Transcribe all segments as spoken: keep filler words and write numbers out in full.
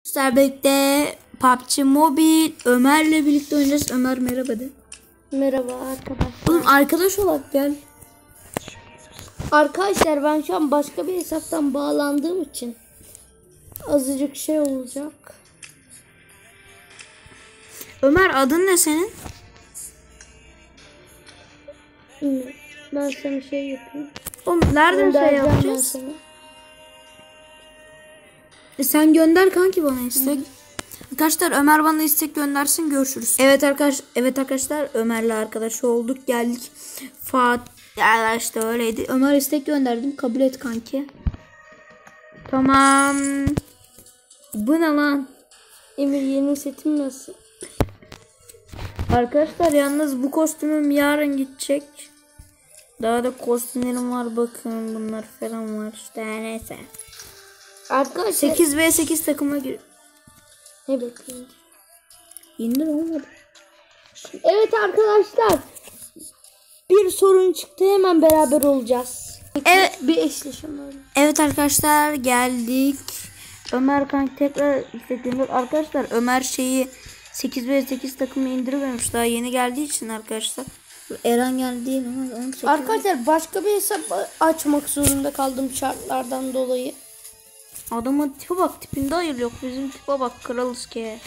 Sizlerle birlikte P U B G Mobile Ömer'le birlikte oynayacağız. Ömer merhaba de. Merhaba arkadaşlar. Oğlum arkadaş olarak gel. Arkadaşlar ben şu an başka bir hesaptan bağlandığım için azıcık şey olacak. Ömer adın ne senin? Ben sana şey yapayım. Oğlum nereden şey yapacağız? E sen gönder kanki bana istek. Hı hı. Arkadaşlar Ömer bana istek göndersin, görüşürüz. Evet arkadaş, evet arkadaşlar Ömer'le arkadaş olduk, geldik. Fatih ya işte öyleydi. Ömer istek gönderdim, kabul et kanki. Tamam. Bu ne lan? Emir yeni setim nasıl? Arkadaşlar yalnız bu kostümüm yarın gidecek. Daha da kostümlerim var, bakın bunlar falan var işte, neyse. Arkadaşlar sekiz ve sekiz takıma gir. Ne bakayım? İndir olmadı. Evet arkadaşlar. Bir sorun çıktı, hemen beraber olacağız. Evet. Bir eşleşme öyle. Evet arkadaşlar geldik. Ömer kanka tekrar istediğimiz arkadaşlar Ömer şeyi sekiz ve sekiz takımı indirmemiş, daha yeni geldiği için arkadaşlar. Eren geldi ama arkadaşlar başka bir hesap açmak zorunda kaldım şartlardan dolayı. Adamın tipe bak, tipinde hayır yok, bizim tipe bak, kralız ki.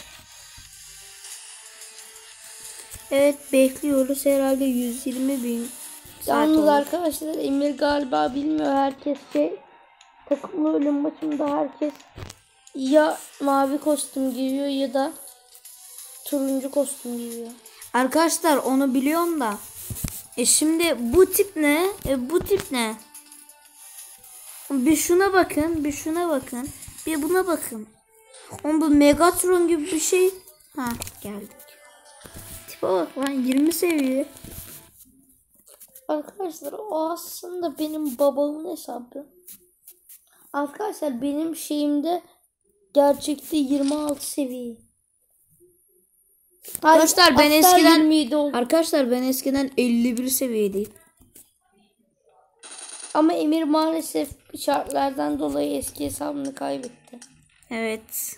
Evet bekliyoruz herhalde yüz yirmi bin saat yalnız olur. Arkadaşlar Emir galiba bilmiyor, herkes şey takımlı ölüm maçında herkes ya mavi kostüm giyiyor ya da turuncu kostüm giyiyor. Arkadaşlar onu biliyorum da. E şimdi bu tip ne? E bu tip ne? Bir şuna bakın, bir şuna bakın, bir buna bakın. Oğlum bu Megatron gibi bir şey. Ha geldik. Tipe bak lan, yirmi seviye. Arkadaşlar o aslında benim babamın hesabı. Arkadaşlar benim şeyimde gerçekte yirmi altı seviye. Arkadaşlar ben eskiden yirmi Arkadaşlar ben eskiden elli bir seviyedeyim. Ama Emir maalesef şartlardan dolayı eski hesabını kaybetti. Evet.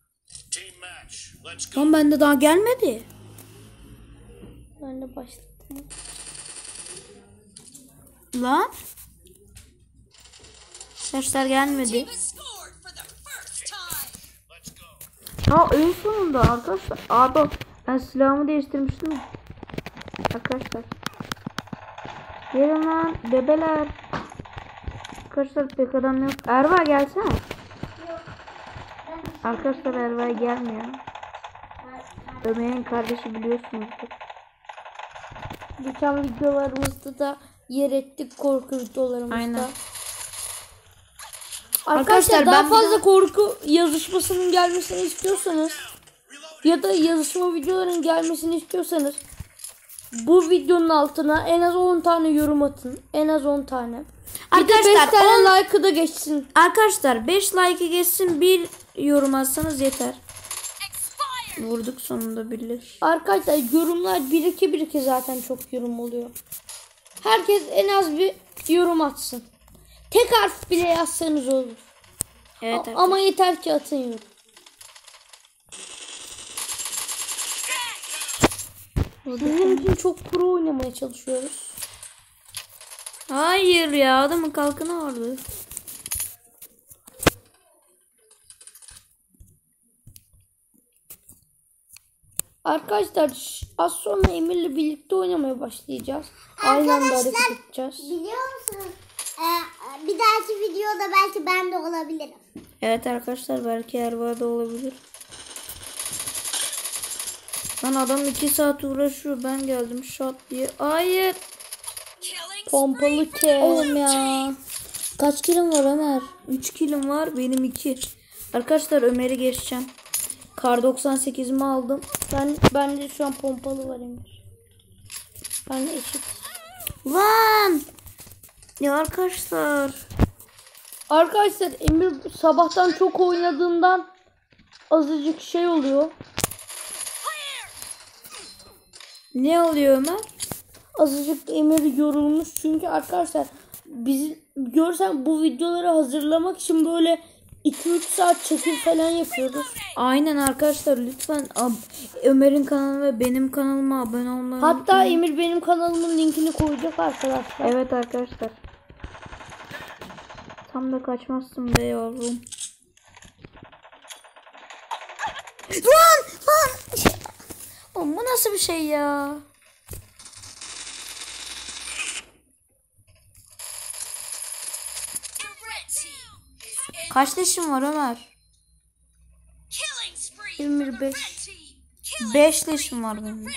Lan bende daha gelmedi. Ben de başladım. Lan. Arkadaşlar gelmedi. Ha en sonunda arkadaşlar. Abi ben silahımı değiştirmiştim. Arkadaşlar. Gelin lan bebeler. Arkadaşlar pek adam yok. Erva gelsene. Yok. Arkadaşlar Erva gelmiyor. Ömer'in kardeşi biliyorsunuzdur. Geçen videolarımızda da yer ettik, korku videolarımızda. Aynen. Arkadaşlar, Arkadaşlar daha ben fazla daha... korku yazışmasının gelmesini istiyorsanız ya da yazışma videolarının gelmesini istiyorsanız bu videonun altına en az on tane yorum atın. En az on tane. Arkadaşlar beş tane like'ı da geçsin. Arkadaşlar beş like'ı geçsin, bir yorum atsanız yeter. Vurduk sonunda birleş. Arkadaşlar yorumlar birike birike zaten çok yorum oluyor. Herkes en az bir yorum atsın. Tek harf bile yazsanız olur. Evet. A- ama yeter ki atın yorum. Sizin için çok pro oynamaya çalışıyoruz. Hayır ya, adamın kalkanı vardı. Arkadaşlar az sonra Emir'le birlikte oynamaya başlayacağız. Aynı anda hareket edeceğiz. Biliyor musunuz? Ee, bir dahaki videoda belki ben de olabilirim. Evet arkadaşlar, belki Erva da olabilir. Lan adam iki saat uğraşıyor, ben geldim şat diye. Hayır. Pompalı ke. Oğlum ya. Kaç kilim var Ömer? üç kilim var, benim iki. Arkadaşlar Ömer'i geçeceğim. Kar doksan sekizimi aldım. Ben ben de şu an pompalı var Emir. Ben de eşit. Lan. Ya arkadaşlar. Arkadaşlar Emir sabahtan çok oynadığından azıcık şey oluyor. Ne oluyor Ömer? Azıcık Emir yorulmuş çünkü arkadaşlar biz görsen bu videoları hazırlamak için böyle iki üç saat çekim falan yapıyoruz. Aynen arkadaşlar lütfen ab- Ömer'in kanalı ve benim kanalıma abone olmayı Hatta unutmayın. Emir benim kanalımın linkini koyacak arkadaşlar. Evet arkadaşlar. Tam da kaçmazsın be yavrum. Lan lan. Oğlum bu nasıl bir şey ya? Kaç leşim var Ömer? Emir beş. beş leşim var benim.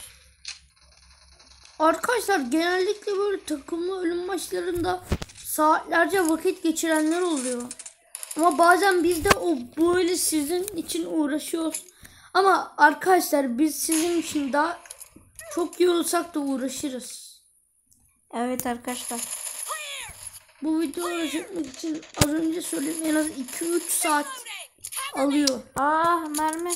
Arkadaşlar genellikle böyle takımlı ölüm maçlarında saatlerce vakit geçirenler oluyor. Ama bazen biz de o böyle sizin için uğraşıyoruz. Ama arkadaşlar biz sizin için daha çok yorulsak da uğraşırız. Evet arkadaşlar. Bu videoları çekmek için az önce söyledim en az iki üç saat alıyor. Ah mermi.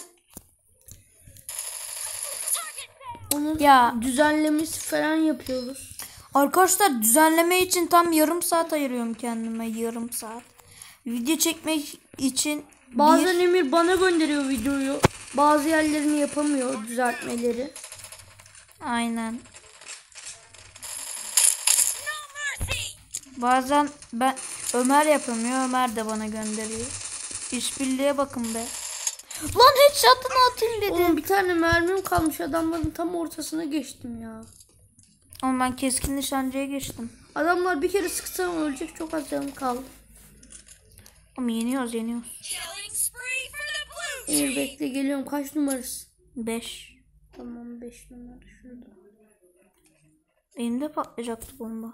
Onun Ya. düzenlemesi falan yapıyoruz. Arkadaşlar düzenleme için tam yarım saat ayırıyorum kendime. Yarım saat. Video çekmek için Bazen bir... Emir bana gönderiyor videoyu. Bazı yerlerini yapamıyor düzeltmeleri. Aynen. Bazen ben Ömer yapamıyor. Ömer de bana gönderiyor. İşbirliğe bakın be. Lan headshot'ını atayım dedim. Oğlum bir tane mermim kalmış, adamların tam ortasına geçtim ya. Ama ben keskin nişancıya geçtim. Adamlar bir kere sıksam ölecek, çok az canım kaldı. Ama yeniyoruz yeniyoruz. Emir bekle, geliyorum. Kaç numarası? beş. Tamam, beş numara şurada. Elimde patlayacaktı bomba.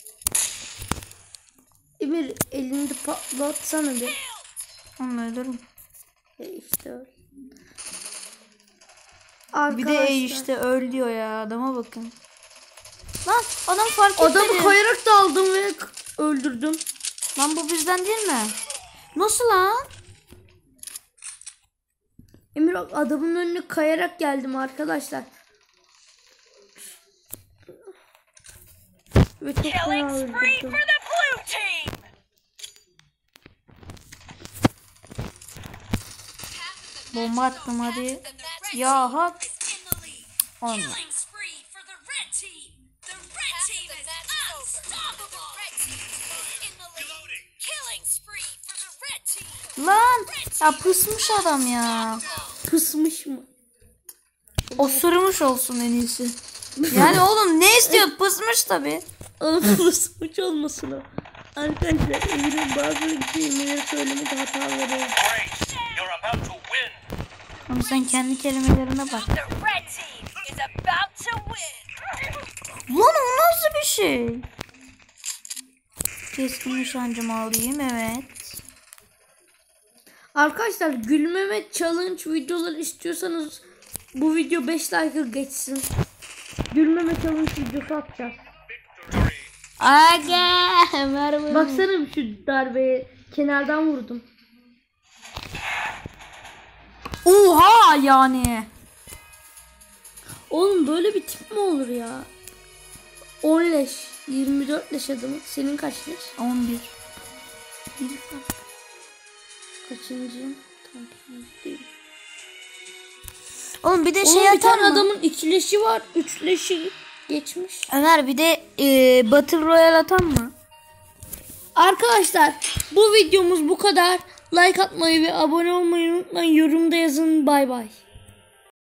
Emir elinde patlatsana bir. Onu ölürüm. E işte öyle. Bir de e işte öl diyor ya, adama bakın. Lan adam fark etmedi. Adamı kayarak da aldım ve öldürdüm. Lan bu bizden değil mi? Nasıl lan? Emir adamın önüne kayarak geldim arkadaşlar. Ve çok fena öldürdüm. Bomba attım hadi. Ya hak. Olma. Lan ya pısmış adam ya. Pısmış mı? Osurmuş olsun en iyisi. Yani oğlum ne istiyor? Pısmış tabi. Oğlum pısmış olmasın o. Arkadaşlar Emir'in bazı kelimeleri söylemede hataları oldu. Oğlum sen kendi kelimelerine bak. Lan o nasıl bir şey? Keskin nişancımı alayım, evet. Arkadaşlar gülmeme challenge videoları istiyorsanız bu video beş like'ı geçsin. Gülmeme challenge videosu atacağız. Aga Ömer. Baksana şu darbeye, kenardan vurdum. Oha yani. Oğlum böyle bir tip mi olur ya? on leş, yirmi dört leş adamı. Senin kaç leş? on bir. Kaçıncı? Tamam, değil. Oğlum bir de Oğlum şey bir atar tane mı? adamın iki leşi var, üç leşi geçmiş. Ömer bir de e, Battle Royale atan mı? Arkadaşlar bu videomuz bu kadar. Like atmayı ve abone olmayı unutmayın. Yorumda yazın. Bay bay.